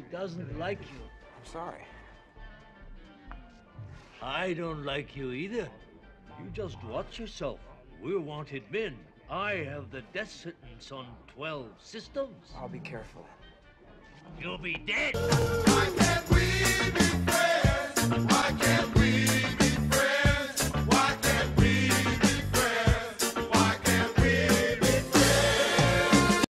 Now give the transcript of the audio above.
doesn't like you. I'm sorry. I don't like you either. You just watch yourself. We're wanted men. I have the death sentence on 12 systems. I'll be careful. You'll be dead. Why can't we be friends? Why can't